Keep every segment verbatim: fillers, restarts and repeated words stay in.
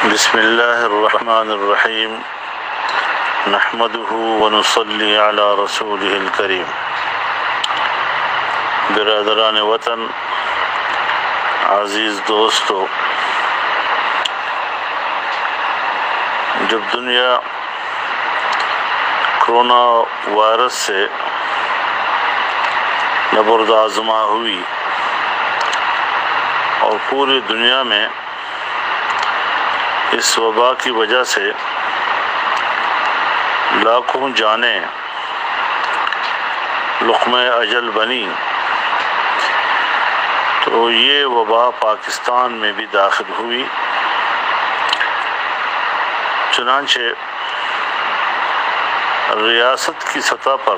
بسم اللہ الرحمن الرحیم نحمده ونصلی علی رسوله الکریم۔ برادران وطن، عزیز دوستو، جب دنیا کرونا وائرس سے نبرد آزما ہوئی اور پوری دنیا میں اس وبا کی وجہ سے لاکھوں جانیں لقمہ اجل بنی، تو یہ وبا پاکستان میں بھی داخل ہوئی۔ چنانچہ ریاست کی سطح پر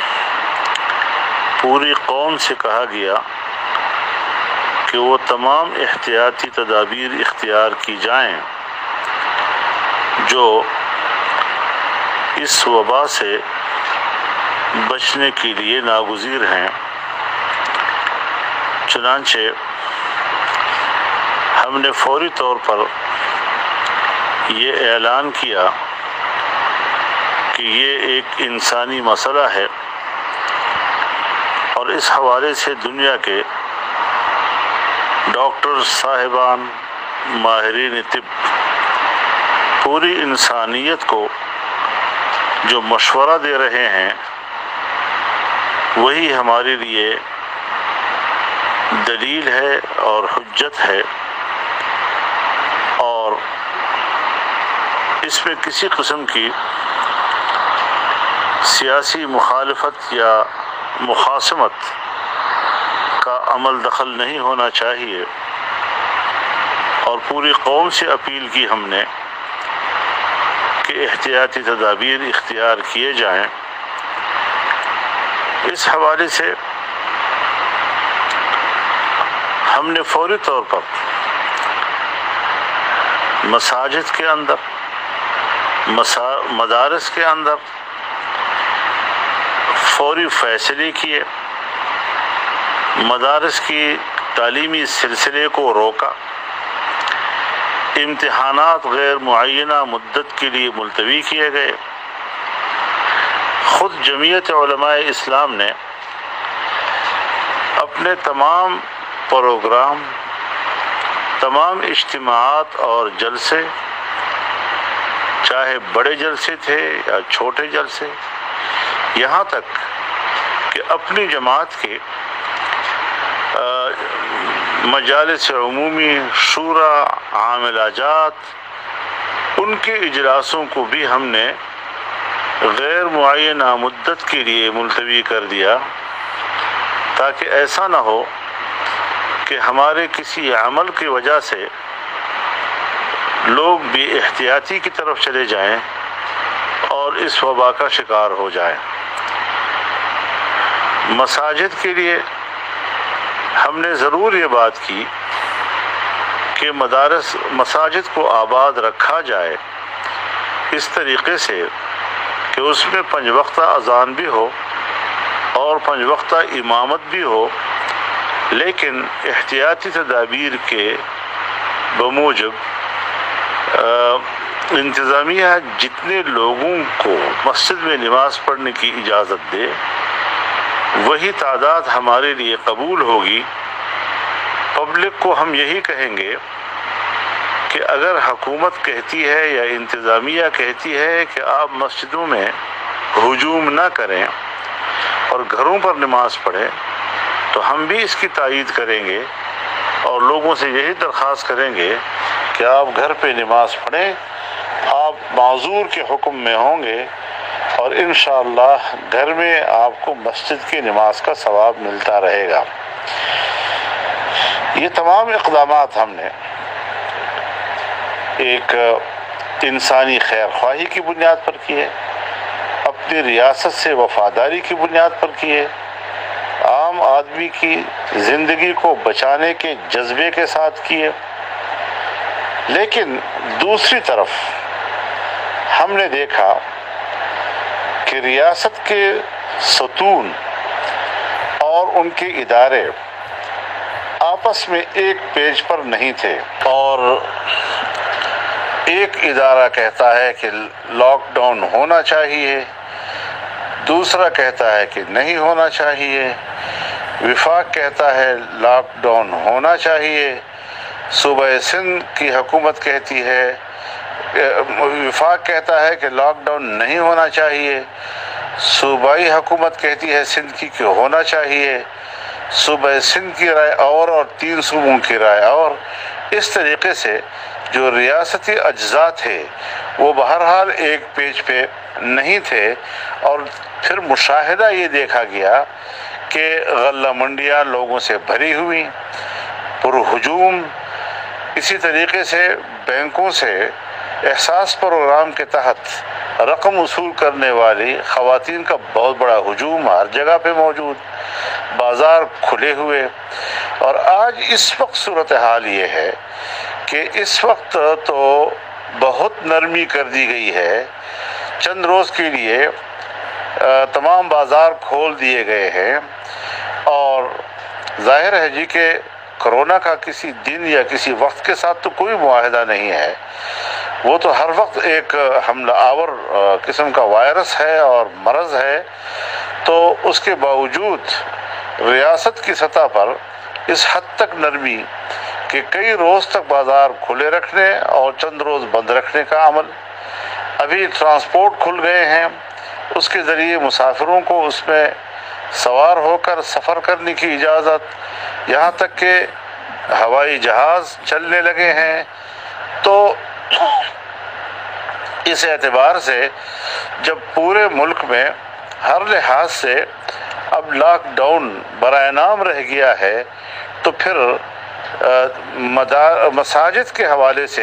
پوری قوم سے کہا گیا کہ وہ تمام احتیاطی تدابیر اختیار کی جائیں جو اس وبا سے بچنے کے لیے ناگزیر ہیں۔ چنانچہ ہم نے فوری طور پر یہ اعلان کیا کہ یہ ایک انسانی مسئلہ ہے، اور اس حوالے سے دنیا کے ڈاکٹر صاحبان، ماہرین طب، پوری انسانیت کو جو مشورہ دے رہے ہیں وہی ہمارے لیے دلیل ہے اور حجت ہے، اور اس میں کسی قسم کی سیاسی مخالفت یا مخاصمت کا عمل دخل نہیں ہونا چاہیے، اور پوری قوم سے اپیل کی ہم نے کہ احتیاطی تدابیر اختیار کیے جائیں۔ اس حوالے سے ہم نے فوری طور پر مساجد کے اندر، مدارس کے اندر فوری فیصلے کیے، مدارس کی تعلیمی سلسلے کو روکا، امتحانات غیر معینہ مدت کے لیے ملتوی کیے گئے۔ خود جمعیت علماء اسلام نے اپنے تمام پروگرام، تمام اجتماعات اور جلسے، چاہے بڑے جلسے تھے یا چھوٹے جلسے، یہاں تک کہ اپنی جماعت کے مجالس عمومی، شورا، عاملہ جات، ان کے اجلاسوں کو بھی ہم نے غیر معینہ مدت کے لیے ملتوی کر دیا، تاکہ ایسا نہ ہو کہ ہمارے کسی عمل کی وجہ سے لوگ بھی احتیاطی کی طرف چلے جائیں اور اس وبا کا شکار ہو جائیں۔ مساجد کے لیے ہم نے ضرور یہ بات کی کہ مدارس مساجد کو آباد رکھا جائے اس طریقے سے کہ اس میں پنج وقتہ اذان بھی ہو اور پنج وقتہ امامت بھی ہو، لیکن احتیاطی تدابیر کے بموجب انتظامیہ جتنے لوگوں کو مسجد میں نماز پڑھنے کی اجازت دے وہی تعداد ہمارے لیے قبول ہوگی۔ پبلک کو ہم یہی کہیں گے کہ اگر حکومت کہتی ہے یا انتظامیہ کہتی ہے کہ آپ مسجدوں میں ہجوم نہ کریں اور گھروں پر نماز پڑھیں، تو ہم بھی اس کی تائید کریں گے اور لوگوں سے یہی درخواست کریں گے کہ آپ گھر پہ نماز پڑھیں، آپ معذور کے حکم میں ہوں گے، اور انشاءاللہ گھر میں آپ کو مسجد کی نماز کا ثواب ملتا رہے گا۔ یہ تمام اقدامات ہم نے ایک انسانی خیر خواہی کی بنیاد پر کیے، اپنی ریاست سے وفاداری کی بنیاد پر کیے، عام آدمی کی زندگی کو بچانے کے جذبے کے ساتھ کیے، لیکن دوسری طرف ہم نے دیکھا کہ ریاست کے ستون اور ان کے ادارے آپس میں ایک پیج پر نہیں تھے، اور ایک ادارہ کہتا ہے کہ لاک ڈاؤن ہونا چاہیے، دوسرا کہتا ہے کہ نہیں ہونا چاہیے، وفاق کہتا ہے لاک ڈاؤن ہونا چاہیے، صوبہ سندھ کی حکومت کہتی ہے، وفاق کہتا ہے کہ لاک ڈاؤن نہیں ہونا چاہیے، صوبائی حکومت کہتی ہے سندھ کی کہ ہونا چاہیے، صوبہ سندھ کی رائے اور اور تین صوبوں کی رائے اور، اس طریقے سے جو ریاستی اجزاء تھے وہ بہرحال ایک پیج پہ نہیں تھے، اور پھر مشاہدہ یہ دیکھا گیا کہ غلہ منڈیاں لوگوں سے بھری ہوئی، پرہجوم، اسی طریقے سے بینکوں سے احساس پروگرام کے تحت رقم وصول کرنے والی خواتین کا بہت بڑا ہجوم ہر جگہ پہ موجود، بازار کھلے ہوئے۔ اور آج اس وقت صورتحال یہ ہے کہ اس وقت تو بہت نرمی کر دی گئی ہے، چند روز کے لیے تمام بازار کھول دیے گئے ہیں، اور ظاہر ہے جی کہ کرونا کا کسی دن یا کسی وقت کے ساتھ تو کوئی معاہدہ نہیں ہے، وہ تو ہر وقت ایک حملہ آور قسم کا وائرس ہے اور مرض ہے، تو اس کے باوجود ریاست کی سطح پر اس حد تک نرمی کہ کئی روز تک بازار کھلے رکھنے اور چند روز بند رکھنے کا عمل۔ ابھی ٹرانسپورٹ کھل گئے ہیں، اس کے ذریعے مسافروں کو اس میں سوار ہو کر سفر کرنے کی اجازت، یہاں تک کہ ہوائی جہاز چلنے لگے ہیں۔ تو اس اعتبار سے جب پورے ملک میں ہر لحاظ سے اب لاک ڈاؤن برائے نام رہ گیا ہے، تو پھر مساجد کے حوالے سے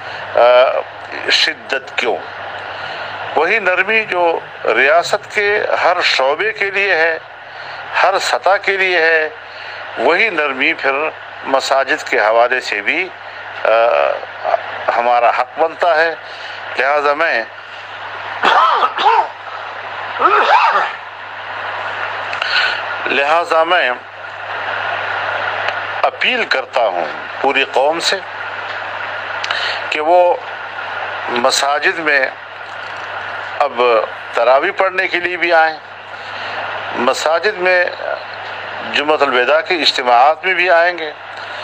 شدت کیوں؟ وہی نرمی جو ریاست کے ہر شعبے کے لیے ہے، ہر سطح کے لیے ہے، وہی نرمی پھر مساجد کے حوالے سے بھی ہمارا حق بنتا ہے۔ لہذا میں لہذا میں اپیل کرتا ہوں پوری قوم سے کہ وہ مساجد میں اب تراویح پڑھنے کے لیے بھی آئیں، مساجد میں جمعۃ الوداع کے اجتماعات میں بھی آئیں گے،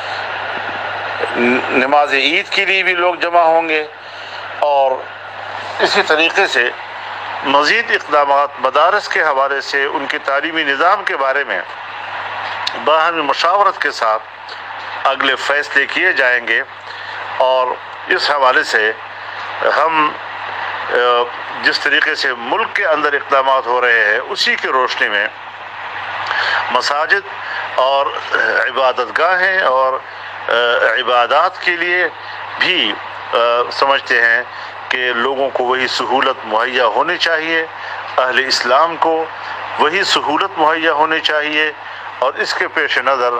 نماز عید کے لیے بھی لوگ جمع ہوں گے، اور اسی طریقے سے مزید اقدامات مدارس کے حوالے سے ان کے تعلیمی نظام کے بارے میں باہمی مشاورت کے ساتھ اگلے فیصلے کیے جائیں گے، اور اس حوالے سے ہم جس طریقے سے ملک کے اندر اقدامات ہو رہے ہیں اسی کی روشنی میں مساجد اور عبادت گاہیں اور عبادات کے لیے بھی سمجھتے ہیں کہ لوگوں کو وہی سہولت مہیا ہونی چاہیے، اہل اسلام کو وہی سہولت مہیا ہونی چاہیے، اور اس کے پیش نظر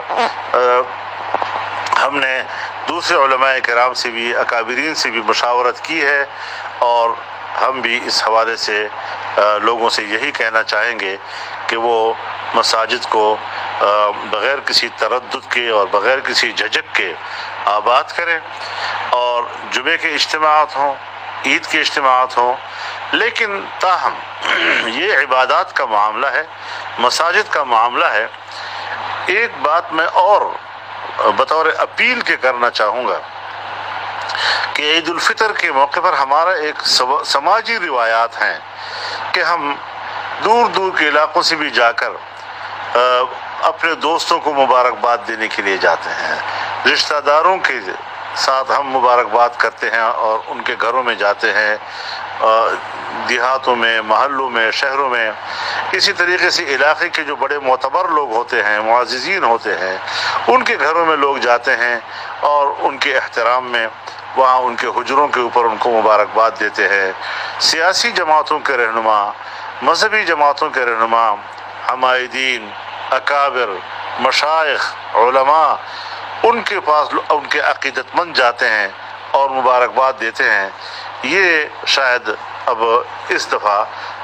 ہم نے دوسرے علماء کرام سے بھی، اکابرین سے بھی مشاورت کی ہے، اور ہم بھی اس حوالے سے لوگوں سے یہی کہنا چاہیں گے کہ وہ مساجد کو بغیر کسی تردد کے اور بغیر کسی جھجک کے آباد کریں، اور جمعے کے اجتماعات ہوں، عید کے اجتماعات ہوں، لیکن تاہم یہ عبادات کا معاملہ ہے، مساجد کا معاملہ ہے۔ ایک بات میں اور بطور اپیل کے کرنا چاہوں گا کہ عید الفطر کے موقع پر ہمارا ایک سماجی روایات ہیں کہ ہم دور دور کے علاقوں سے بھی جا کر اپنے دوستوں کو مبارکباد دینے کے لیے جاتے ہیں، رشتہ داروں کے ساتھ ہم مبارکباد کرتے ہیں اور ان کے گھروں میں جاتے ہیں، دیہاتوں میں، محلوں میں، شہروں میں۔ اسی طریقے سے علاقے کے جو بڑے معتبر لوگ ہوتے ہیں، معززین ہوتے ہیں، ان کے گھروں میں لوگ جاتے ہیں اور ان کے احترام میں وہاں ان کے حجروں کے اوپر ان کو مبارکباد دیتے ہیں۔ سیاسی جماعتوں کے رہنما، مذہبی جماعتوں کے رہنما، حمایدین، اکابر، مشائخ، علماء، ان کے پاس ان کے عقیدت مند جاتے ہیں اور مبارکباد دیتے ہیں۔ یہ شاید اب اس دفعہ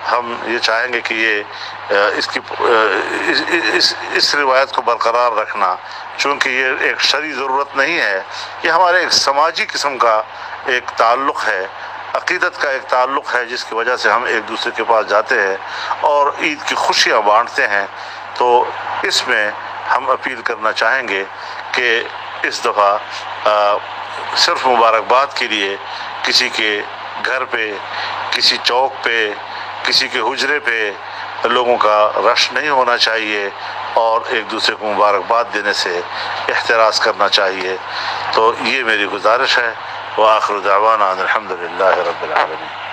ہم یہ چاہیں گے کہ یہ اس کی اس, اس, اس روایت کو برقرار رکھنا، چونکہ یہ ایک شرعی ضرورت نہیں ہے، یہ ہمارے ایک سماجی قسم کا ایک تعلق ہے، عقیدت کا ایک تعلق ہے، جس کی وجہ سے ہم ایک دوسرے کے پاس جاتے ہیں اور عید کی خوشیاں بانٹتے ہیں۔ تو اس میں ہم اپیل کرنا چاہیں گے کہ اس دفعہ صرف مبارکباد کے لیے کسی کے گھر پہ، کسی چوک پہ، کسی کے حجرے پہ لوگوں کا رش نہیں ہونا چاہیے اور ایک دوسرے کو مبارکباد دینے سے احتراز کرنا چاہیے۔ تو یہ میری گزارش ہے۔ وآخر دعوانا الحمد للہ رب العالمین۔